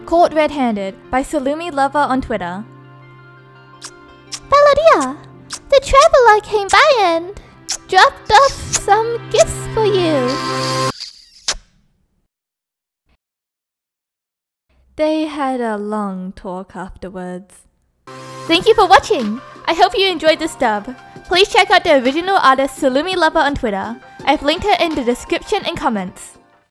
Caught Red-Handed by xlmiluvr on Twitter. Balladia, the traveler came by and dropped off some gifts for you. They had a long talk afterwards. Thank you for watching! I hope you enjoyed this dub. Please check out the original artist xlmiluvr on Twitter. I've linked her in the description and comments.